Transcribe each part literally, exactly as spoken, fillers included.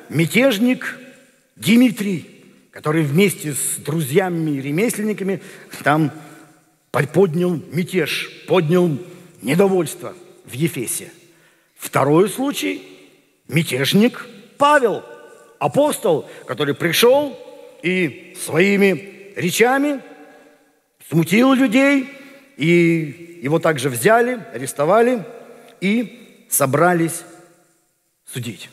мятежник Димитрий, который вместе с друзьями и ремесленниками там поднял мятеж, поднял недовольство в Ефесе. Второй случай – мятежник Павел, апостол, который пришел и своими речами смутил людей, и его также взяли, арестовали и собрались судить.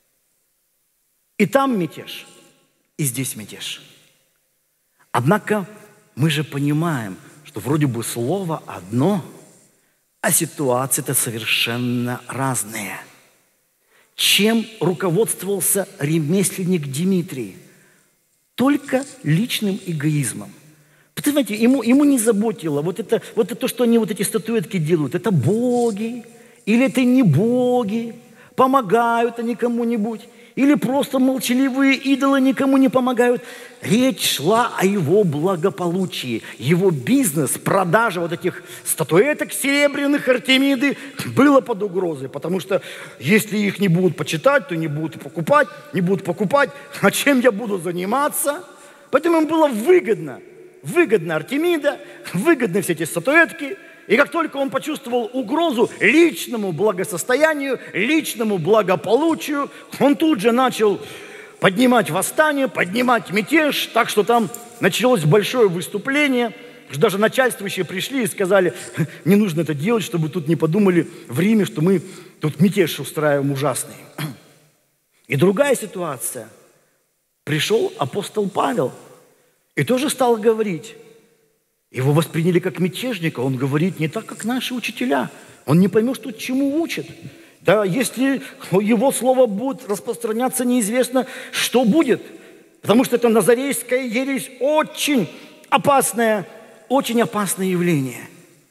И там мятеж, и здесь мятеж. Однако мы же понимаем, что вроде бы слово одно, а ситуации-то совершенно разные. Чем руководствовался ремесленник Димитрий? Только личным эгоизмом. Понимаете, ему, ему не заботило вот это, вот это, что они вот эти статуэтки делают. Это боги или это не боги? Помогают они кому-нибудь? Или просто молчаливые идолы никому не помогают? Речь шла о его благополучии. Его бизнес, продажа вот этих статуэток серебряных Артемиды было под угрозой. Потому что если их не будут почитать, то не будут покупать, не будут покупать. А чем я буду заниматься? Поэтому им было выгодно. Выгодно Артемида, выгодны все эти статуэтки. И как только он почувствовал угрозу личному благосостоянию, личному благополучию, он тут же начал поднимать восстание, поднимать мятеж, так что там началось большое выступление, что даже начальствующие пришли и сказали, не нужно это делать, чтобы тут не подумали в Риме, что мы тут мятеж устраиваем ужасный. И другая ситуация. Пришел апостол Павел и тоже стал говорить. Его восприняли как мятежника, он говорит не так, как наши учителя. Он не поймет, что чему учат. Да, если его слово будет распространяться, неизвестно, что будет. Потому что это назарейская ересь очень опасное, очень опасное явление.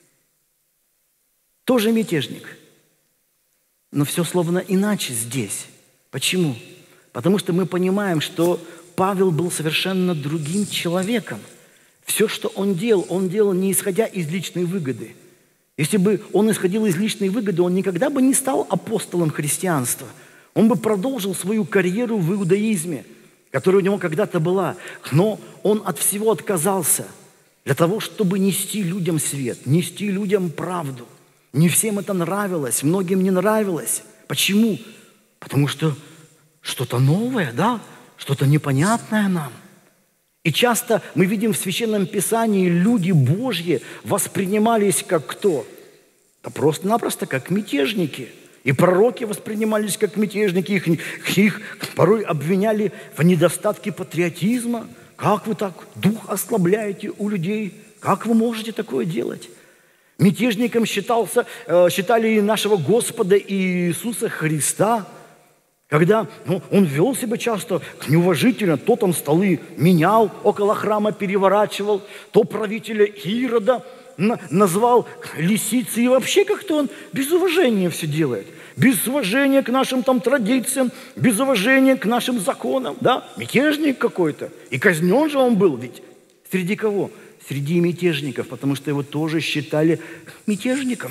Тоже мятежник. Но все словно иначе здесь. Почему? Потому что мы понимаем, что Павел был совершенно другим человеком. Все, что он делал, он делал не исходя из личной выгоды. Если бы он исходил из личной выгоды, он никогда бы не стал апостолом христианства. Он бы продолжил свою карьеру в иудаизме, которая у него когда-то была. Но он от всего отказался для того, чтобы нести людям свет, нести людям правду. Не всем это нравилось, многим не нравилось. Почему? Потому что что-то новое, да? Что-то непонятное нам. И часто мы видим в Священном Писании, люди Божьи воспринимались как кто? Да просто-напросто как мятежники. И пророки воспринимались как мятежники, их, их порой обвиняли в недостатке патриотизма. Как вы так дух ослабляете у людей? Как вы можете такое делать? Мятежником считался, считали и нашего Господа Иисуса Христа. Когда ну, он вел себя часто неуважительно, то там столы менял, около храма переворачивал, то правителя Ирода на, назвал лисицей. И вообще как-то он без уважения все делает. Без уважения к нашим там традициям, без уважения к нашим законам. Да? Мятежник какой-то. И казнен же он был ведь. Среди кого? Среди мятежников, потому что его тоже считали мятежником.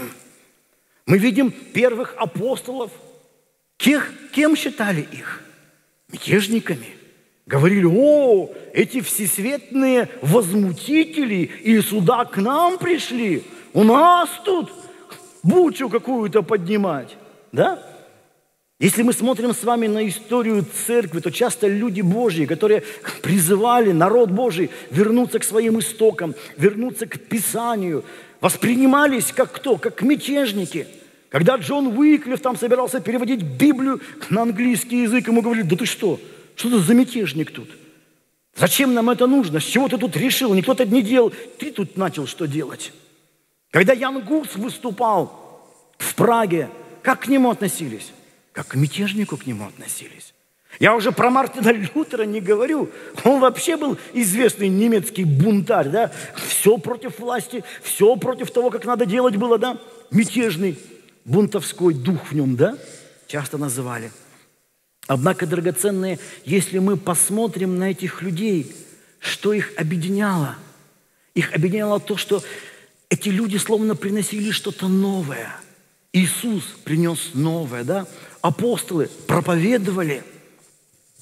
Мы видим первых апостолов. Кех, кем считали их? Мятежниками. Говорили, о, эти всесветные возмутители и сюда к нам пришли. У нас тут бучу какую-то поднимать. Да? Если мы смотрим с вами на историю церкви, то часто люди Божьи, которые призывали народ Божий вернуться к своим истокам, вернуться к Писанию, воспринимались как кто? Как мятежники. Когда Джон Уиклиф там собирался переводить Библию на английский язык, ему говорили, да ты что? Что ты за мятежник тут? Зачем нам это нужно? С чего ты тут решил? Никто это не делал. Ты тут начал что делать? Когда Ян Гус выступал в Праге, как к нему относились? Как к мятежнику к нему относились. Я уже про Мартина Лютера не говорю. Он вообще был известный немецкий бунтарь, да? Все против власти, все против того, как надо делать было, да? Мятежный. Бунтовской дух в нем, да? Часто называли. Однако, драгоценные, если мы посмотрим на этих людей, что их объединяло? Их объединяло то, что эти люди словно приносили что-то новое. Иисус принес новое, да? Апостолы проповедовали.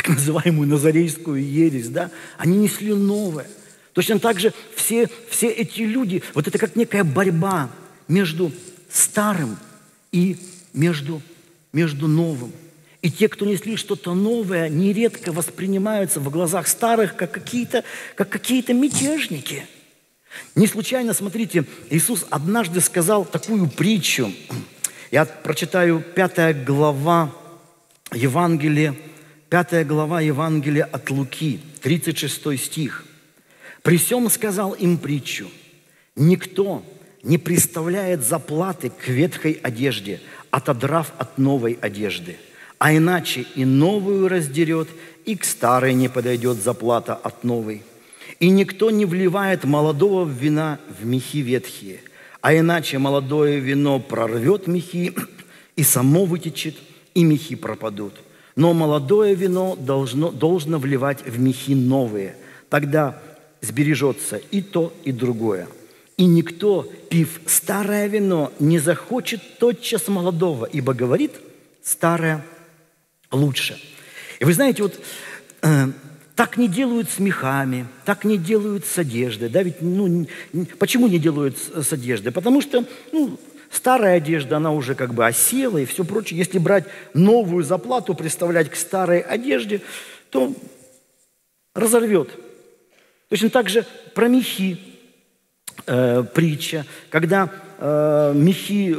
так называемую назарейскую ересь, да, они несли новое. Точно так же все, все эти люди, вот это как некая борьба между старым и между, между новым. И те, кто несли что-то новое, нередко воспринимаются в глазах старых как какие-то, как какие-то мятежники. Не случайно, смотрите, Иисус однажды сказал такую притчу. Я прочитаю пятая глава Евангелия, пятая глава Евангелия от Луки, тридцать шестой стих. «При сем сказал им притчу: никто не приставляет заплаты к ветхой одежде, отодрав от новой одежды, а иначе и новую раздерет, и к старой не подойдет заплата от новой. И никто не вливает молодого вина в мехи ветхие, а иначе молодое вино прорвет мехи, и само вытечет, и мехи пропадут. Но молодое вино должно, должно вливать в мехи новые, тогда сбережется и то, и другое. И никто, пив старое вино, не захочет тотчас молодого, ибо говорит, старое лучше». И вы знаете, вот э, так не делают с мехами, так не делают с одеждой. Да? Ведь, ну, почему не делают с, с одеждой? Потому что ну, старая одежда, она уже как бы осела и все прочее. Если брать новую заплату, представлять к старой одежде, то разорвет. Точно так же про мехи э, притча, когда э, мехи,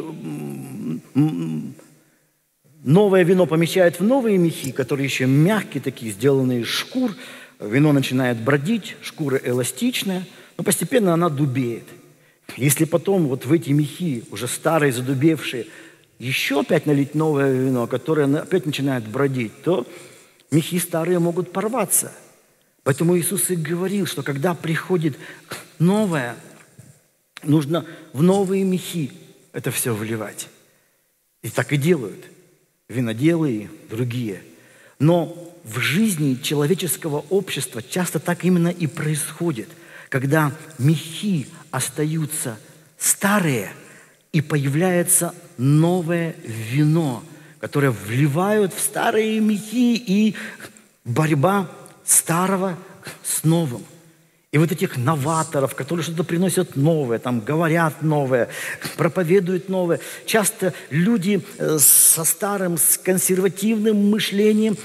м, новое вино помещают в новые мехи, которые еще мягкие такие, сделанные из шкур, вино начинает бродить, шкура эластичная, но постепенно она дубеет. Если потом вот в эти мехи, уже старые, задубевшие, еще опять налить новое вино, которое опять начинает бродить, то мехи старые могут порваться. Поэтому Иисус и говорил, что когда приходит новое, нужно в новые мехи это все вливать. И так и делают виноделы и другие. Но в жизни человеческого общества часто так именно и происходит, когда мехи остаются старые, и появляется новое вино, которое вливают в старые мехи, и борьба старого с новым. И вот этих новаторов, которые что-то приносят новое, там говорят новое, проповедуют новое, часто люди со старым, с консервативным мышлением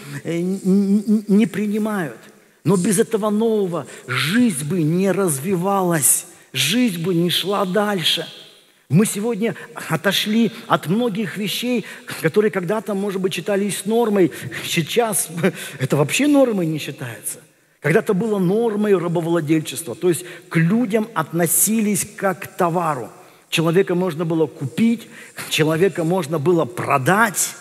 не принимают. Но без этого нового жизнь бы не развивалась, жизнь бы не шла дальше. Мы сегодня отошли от многих вещей, которые когда-то, может быть, считались нормой. Сейчас это вообще нормой не считается. Когда-то было нормой рабовладельчества, то есть к людям относились как к товару. Человека можно было купить, человека можно было продать.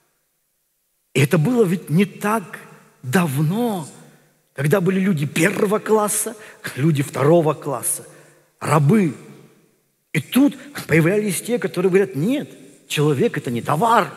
И это было ведь не так давно, когда были люди первого класса, люди второго класса, рабы. И тут появлялись те, которые говорят, нет, человек – это не товар.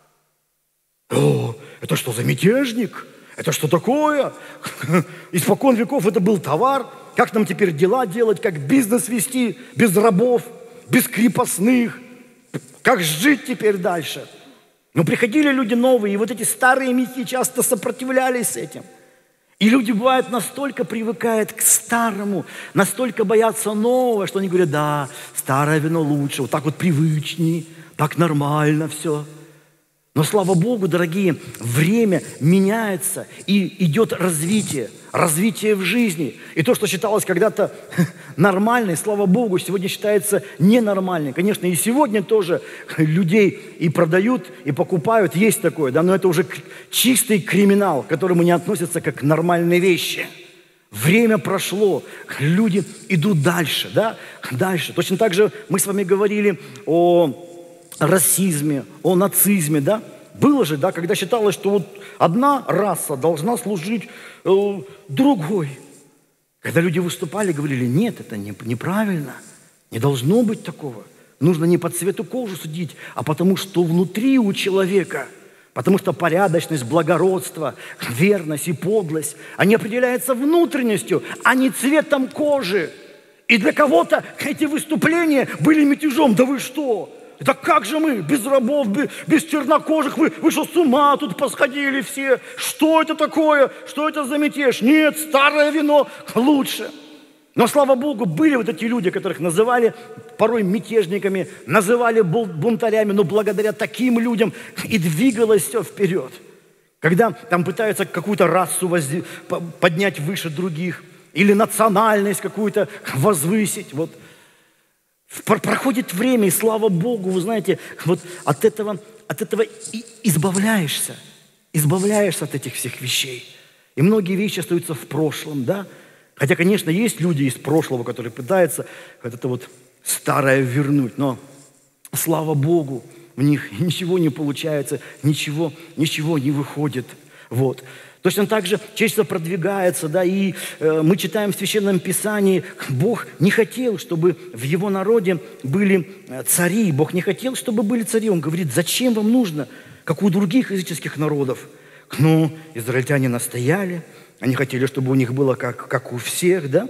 О, это что за мятежник? Это что такое? Испокон веков это был товар. Как нам теперь дела делать, как бизнес вести без рабов, без крепостных? Как жить теперь дальше? Но приходили люди новые, и вот эти старые мехи часто сопротивлялись этим. И люди, бывает, настолько привыкают к старому, настолько боятся нового, что они говорят, да, старое вино лучше, вот так вот привычней, так нормально все. Но, слава Богу, дорогие, время меняется, и идет развитие, развитие в жизни. И то, что считалось когда-то нормальным, слава Богу, сегодня считается ненормальным. Конечно, и сегодня тоже людей и продают, и покупают, есть такое, да, но это уже чистый криминал, к которому не относятся как к нормальные вещи. Время прошло, люди идут дальше, да, дальше. Точно так же мы с вами говорили о расизме, о нацизме, да? Было же, да, когда считалось, что вот одна раса должна служить э, другой. Когда люди выступали, говорили, нет, это не, неправильно, не должно быть такого. Нужно не по цвету кожи судить, а потому что внутри у человека, потому что порядочность, благородство, верность и подлость, они определяются внутренностью, а не цветом кожи. И для кого-то эти выступления были мятежом. Да вы что? Да как же мы, без рабов, без, без чернокожих, вы, вы что, с ума тут посходили все? Что это такое? Что это за мятеж? Нет, старое вино лучше. Но, слава Богу, были вот эти люди, которых называли порой мятежниками, называли бунтарями, но благодаря таким людям и двигалось все вперед. Когда там пытаются какую-то расу возди... поднять выше других, или национальность какую-то возвысить, вот. Проходит время, и слава Богу, вы знаете, вот от этого, от этого и избавляешься. Избавляешься от этих всех вещей. И многие вещи остаются в прошлом, да? Хотя, конечно, есть люди из прошлого, которые пытаются вот это вот старое вернуть, но слава Богу, у них ничего не получается, ничего, ничего не выходит. Вот. Точно так же человечество продвигается, да, и э, мы читаем в Священном Писании, Бог не хотел, чтобы в Его народе были цари, Бог не хотел, чтобы были цари. Он говорит, зачем вам нужно, как у других языческих народов? Ну, израильтяне настояли, они хотели, чтобы у них было как, как у всех, да,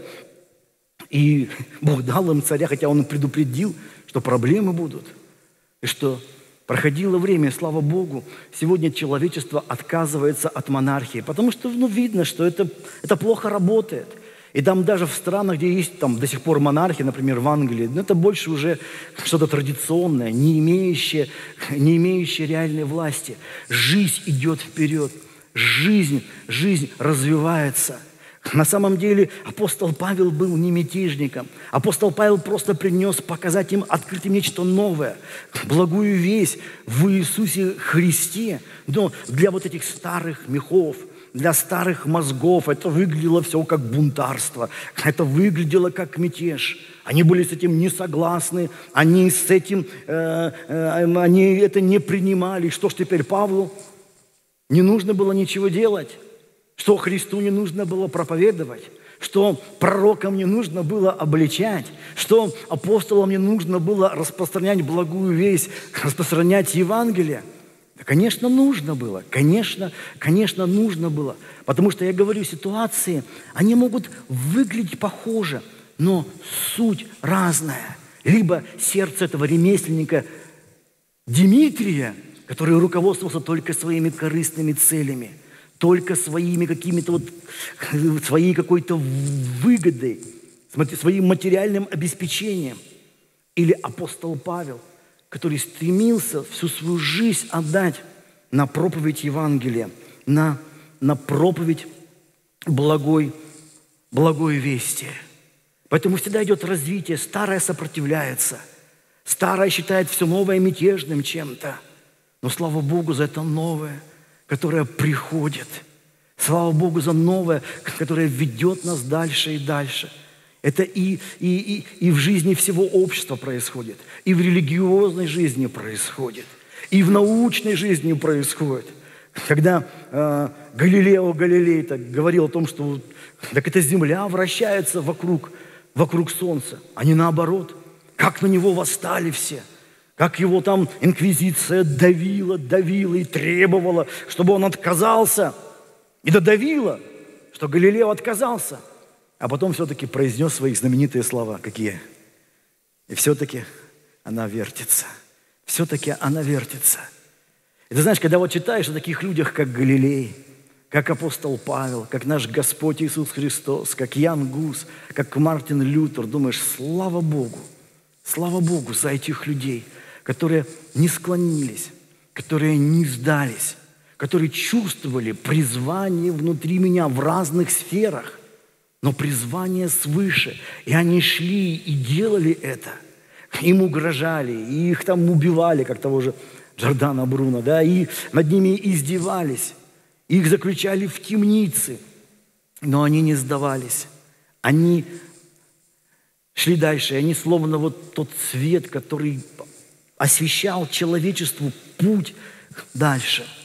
и Бог дал им царя, хотя Он предупредил, что проблемы будут, и что... Проходило время, слава Богу, сегодня человечество отказывается от монархии, потому что ну, видно, что это, это плохо работает. И там даже в странах, где есть там, до сих пор монархия, например, в Англии, ну, это больше уже что-то традиционное, не имеющее, не имеющее реальной власти. Жизнь идет вперед, жизнь, жизнь развивается. На самом деле апостол Павел был не мятежником. Апостол Павел просто принес показать им, открыть им нечто новое, благую весть в Иисусе Христе. Но для вот этих старых мехов, для старых мозгов это выглядело все как бунтарство, это выглядело как мятеж. Они были с этим не согласны, они с этим, э, э, они это не принимали. Что ж теперь Павлу? Не нужно было ничего делать. Что Христу не нужно было проповедовать, что пророкам не нужно было обличать, что апостолам не нужно было распространять благую весть, распространять Евангелие. Да, конечно, нужно было, конечно, конечно, нужно было. Потому что, я говорю, ситуации, они могут выглядеть похоже, но суть разная. Либо сердце этого ремесленника Дмитрия, который руководствовался только своими корыстными целями, только своими какими-то вот, своей какой-то выгодой, своим материальным обеспечением. Или апостол Павел, который стремился всю свою жизнь отдать на проповедь Евангелия, на, на проповедь благой, благой вести. Поэтому всегда идет развитие, старое сопротивляется, старое считает все новое мятежным чем-то. Но слава Богу за это новое, которая приходит. Слава Богу за новое, которое ведет нас дальше и дальше. Это и, и, и, и в жизни всего общества происходит, и в религиозной жизни происходит, и в научной жизни происходит. Когда э, Галилео Галилей так говорил о том, что так эта земля вращается вокруг, вокруг Солнца, а не наоборот. Как на него восстали все. Как его там инквизиция давила, давила и требовала, чтобы он отказался. И додавила, что Галилео отказался. А потом все-таки произнес свои знаменитые слова. Какие? И все-таки она вертится. Все-таки она вертится. И ты знаешь, когда вот читаешь о таких людях, как Галилей, как апостол Павел, как наш Господь Иисус Христос, как Ян Гус, как Мартин Лютер, думаешь, слава Богу, слава Богу за этих людей, которые не склонились, которые не сдались, которые чувствовали призвание внутри меня в разных сферах, но призвание свыше. И они шли и делали это. Им угрожали, и их там убивали, как того же Джордано Бруно, да, и над ними издевались, их заключали в темницы, но они не сдавались. Они шли дальше, и они словно вот тот свет, который освещал человечеству путь дальше.